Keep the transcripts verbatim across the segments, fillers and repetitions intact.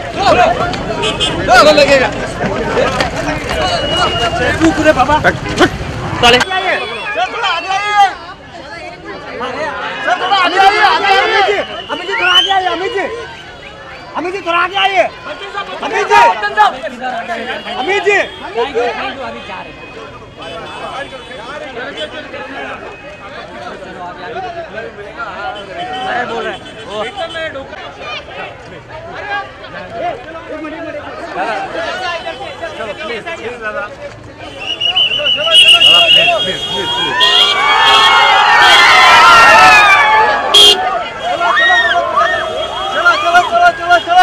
चलो लगेगा पूरे बाबा चले सर थोड़ा आगे आइए सर थोड़ा आगे आइए आगे आइए अमित जी थोड़ा आगे आइए अमित जी अमित जी थोड़ा आगे आइए Amit ji Amit ji thank you thank you अभी जा रहे हैं मैं बोल रहा हूं एकदम मैं डोका चलो प्लीज प्लीज दादा चलो चलो चलो प्लीज प्लीज प्लीज चलो चलो चलो चलो चलो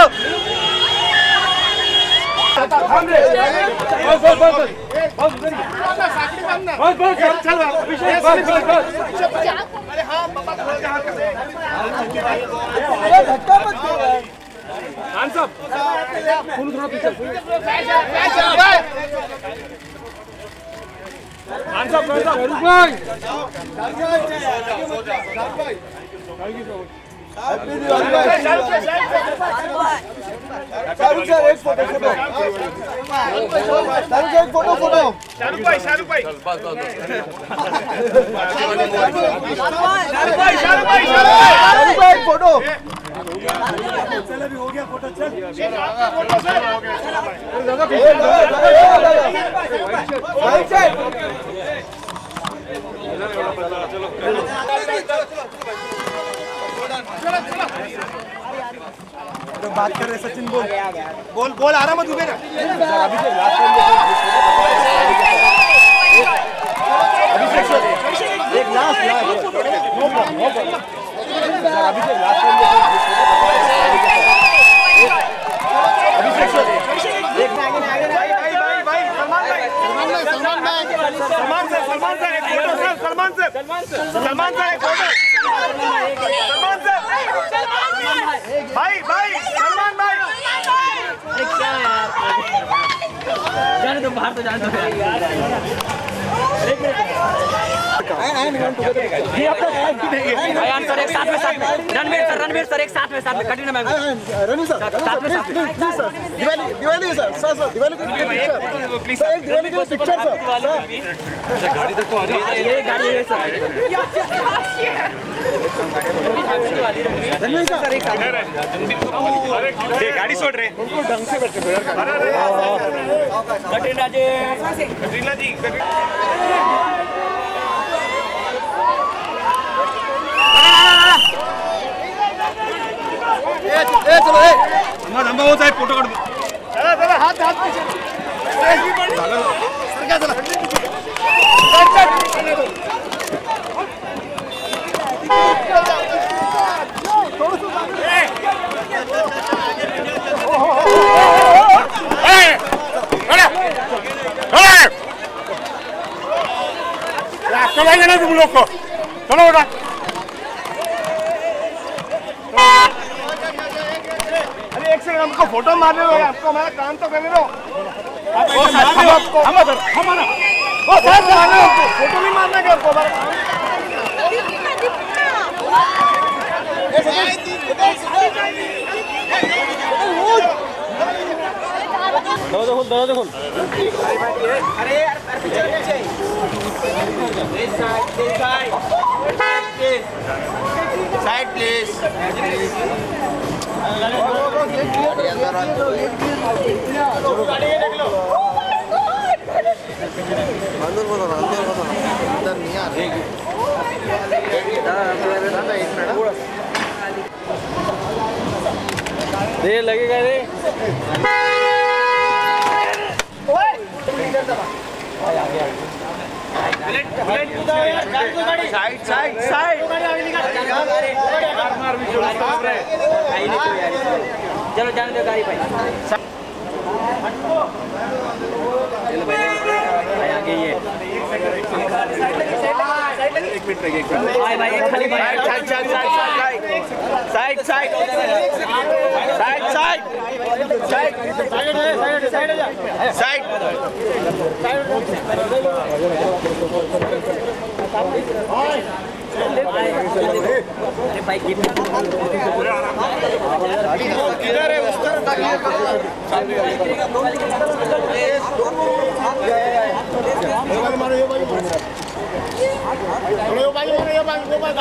बस बस बस बस बस बस चल अभिषेक बस बस बस अरे हां पापा थोड़ा सा हाथ कर अरे धक्का मत दो खान साहब फुल थोड़ा पीछे खान साहब खान साहब भाई thank you so much happy Diwali भाई शाहरुख सर एक फोटो फोटो शाहरुख सर एक फोटो फोटो शाहरुख भाई शाहरुख भाई बस बस शाहरुख भाई शाहरुख भाई शाहरुख भाई फोटो चल अभी हो गया फोटो चल फोटो सर हो गया राइट साइड चलो तो बात कर रहे सचिन बोल बोल बोल आराम मत उबे ना अभिषेक लास्ट अभिषेक एक last last no problem no problem Abhishek last Abhishek एक आगे आगे भाई भाई भाई सलमान भाई सलमान भाई सलमान सर सलमान सर एक photo sir Salman sir Salman sir एक फोटो सलमान सर भाई भाई सलमान भाई क्या यार जाने दो बाहर तो जाने दो यार एक मिनट ये आपका अयान सर एक साथ में साथ में रणवीर सर रणवीर सर एक साथ में साथ में कटिंग में रणवीर सर साथ में साथ में please sir Diwali Diwali sir sir sir Diwali के प्लीज सर एक दिवाली के पिक्चर सर गाड़ी देखो ये गाड़ी है सर रणवीर सर एक ये गाड़ी छोड़ रहे उनको ढंग से बैठे यार कटिंग जी कटिंग जी ए चलो ए हम हम बहुत सारे फोटो काढ चला चला हाथ हाथ पीछे चला सरका चला ए अरे अरे रास्ता भाई ना तुम लोग को चलो बेटा हमको फोटो मारने दो आपको हमारा काम तो करने दो आपको हमारा हमारा वो साथ मारने दो फोटो नहीं मारने का आपको हमारा दो देखो दो देखो अरे यार पीछे पीछे साइड साइड प्लीज अंदर बोलो अंदर बोलो अंदर नहीं आ रही देर लगेगा रे साइड साइड साइड चलो जाने दो गाड़ी भाई चलो भाई आगे ये एक मिनट लगे एक मिनट भाई भाई खाली भाई side side side side side side side side side side side किधर है उस तरफ मारो ये भाई ये भाई ये भाई वो भाई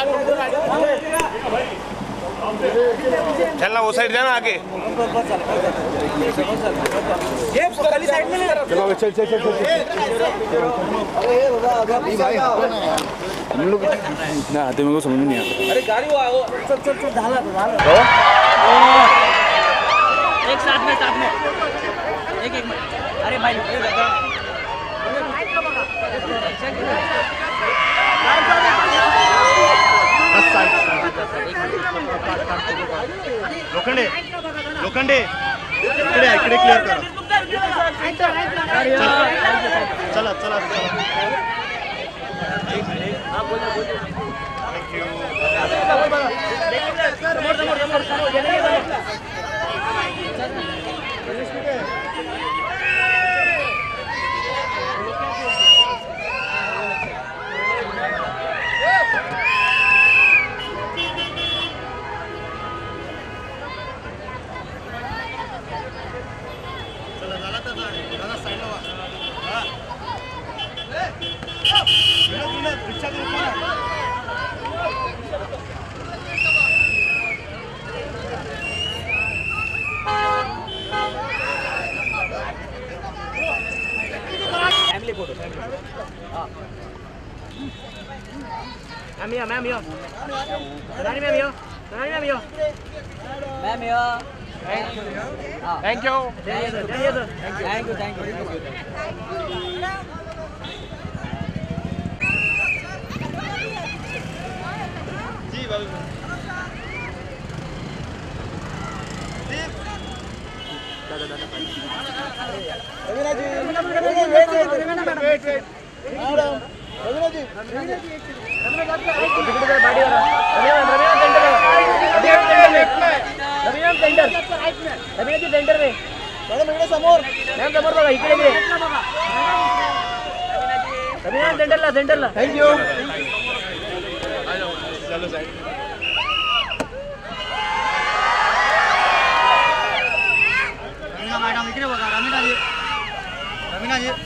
चलना वो साइड जाना आगे ये खाली साइड में चलो चल चल चल अरे बाबा भाई हम लोग ना आते मेरे को समझ में नहीं आता अरे गाड़ी वो आओ चल चल चल ढाला ढाला एक साथ में साथ में एक एक अरे भाई लोखंडे लोखंडे इकडे इकडे क्लियर करा चला चला Ma'am here, ma'am here. Nani ma'am here. Nani ma'am here. Ma'am here. Thank you. Thank you. Thank you, sir. Thank you, sir. Thank you, thank you. जी बाबू जी दादा दादा Raveena ji wait wait Raveena madam wait wait madam Raveena ji Raveena ji Raveena गाड़ी वाला Raveena Raveena centre Raveena centre Raveena ji centre में madam इकडे समोर ma'am समोर बघा इकडे इकडे रवीना सेंटरला सेंटरला थँक यू चलो साइड रवीना मैडम इकडे बघा रवीना जी रवीना जी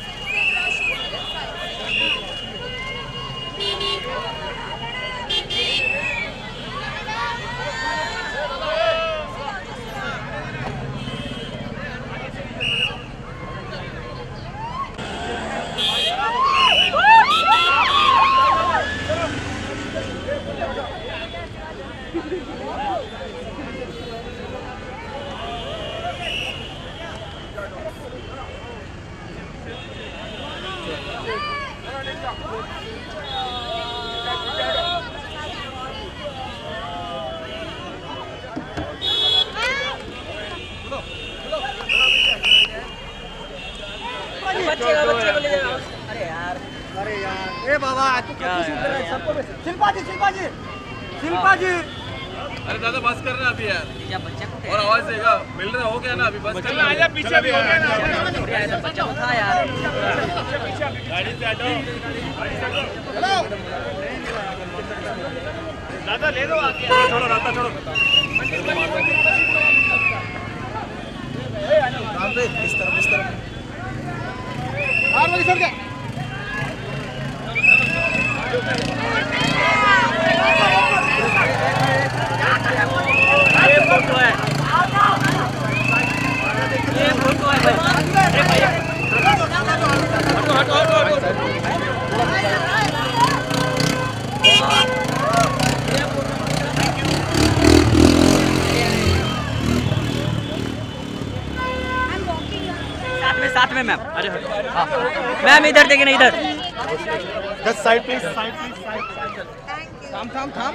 शिल्पा जी शिल्पा जी शिल्पा जी अरे दादा बस कर रहे हैं अभी यार क्या बच्चा को और आवाज देगा मिल रहा हो गया ना अभी बस कर रहे हैं पीछे भी हो गया ना बच्चा उठा यार गाड़ी से हटो चलो दादा ले दो आगे छोड़ो रास्ता छोड़ो काम पे इस तरफ इस तरफ और वही सर क्या ये फोटो है ये फोटो है भाई अरे भाई हटो हटो हटो साथ में साथ में मैम अरे हटो हाँ मैम इधर देखिए ना इधर just side please side please side थाम थाम थाम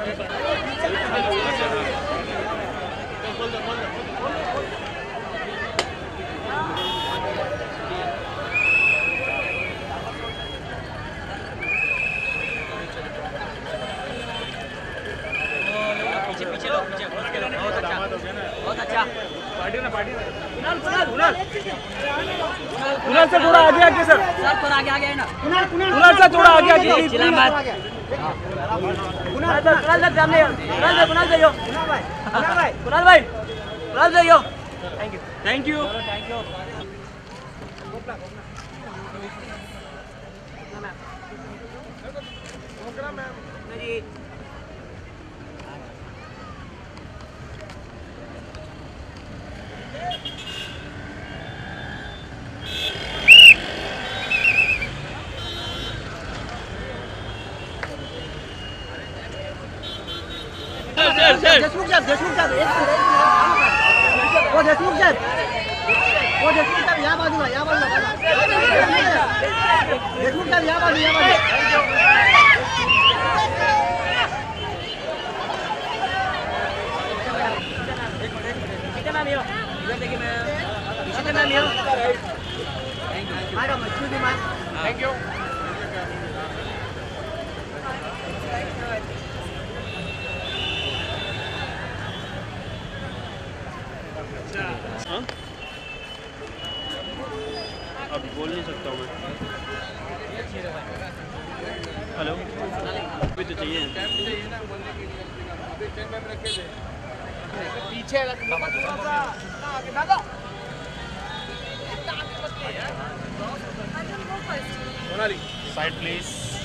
पीछे पीछे लोग पीछे बहुत अच्छा बहुत अच्छा पार्टी ना पार्टी ना कुणाल कुणाल कुणाल कुणाल सर थोड़ा आगे आगे सर सर थोड़ा आगे आगे है ना कुणाल कुणाल सर थोड़ा आगे आगे चिल्ला मत कुणाल सर कुणाल सर सामने Kunal sir Kunal sir yo Kunal भाई कुणाल भाई कुणाल भाई Kunal sir yo thank you thank you thank you मेरी देशमुख साहब देशमुख साहब वो देशमुख साहब वो देशमुख साहब यहाँ बाजूला यहाँ बाजूला देशमुख साहब यहाँ बाजू यहाँ बाजू पीछे मैम यो इधर देखिए मैम पीछे ma'am yo madam excuse me ma'am thank you अब बोल नहीं सकता हूँ मैं। हेलो अभी तो चाहिए पीछे side please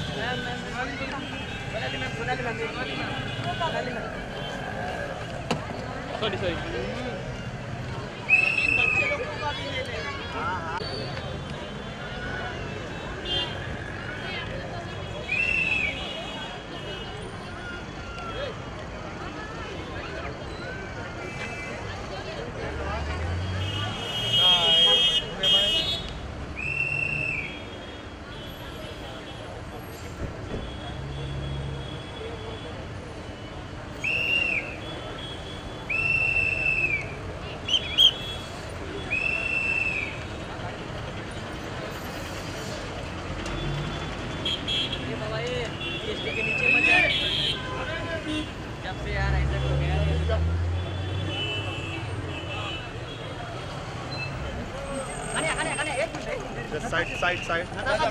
sorry sorry side side side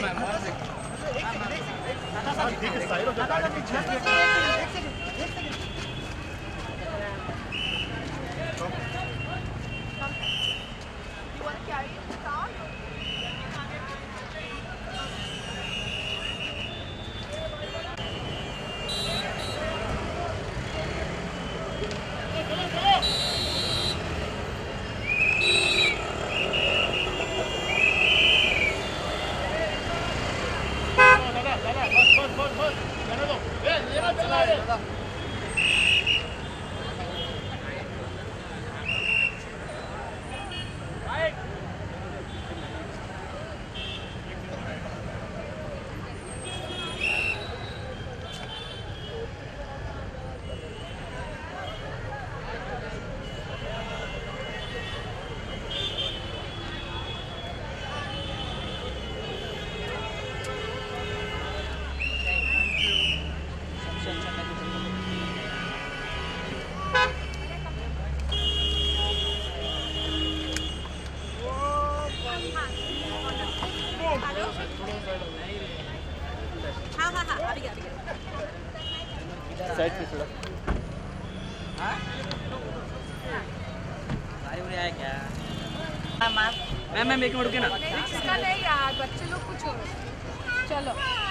side पे थोड़ा क्या मैम मैम एक मिनट रुके ना इसका नहीं यार बच्चे लोग कुछ चलो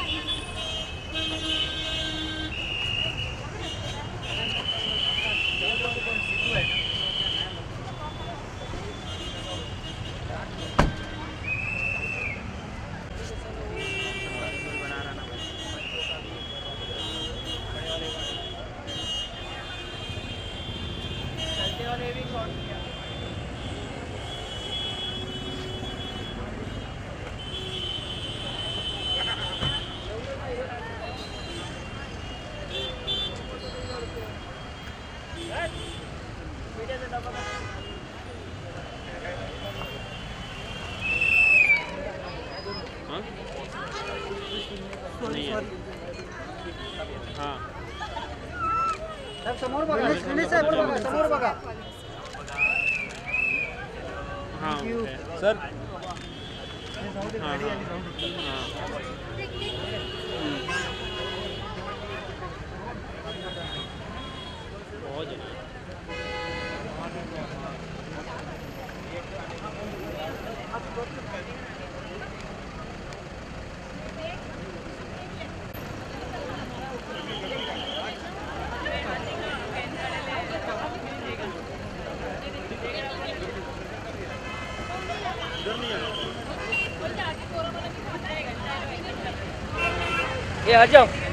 समोर बघा समोर बघा हां सर ये हट जाओ।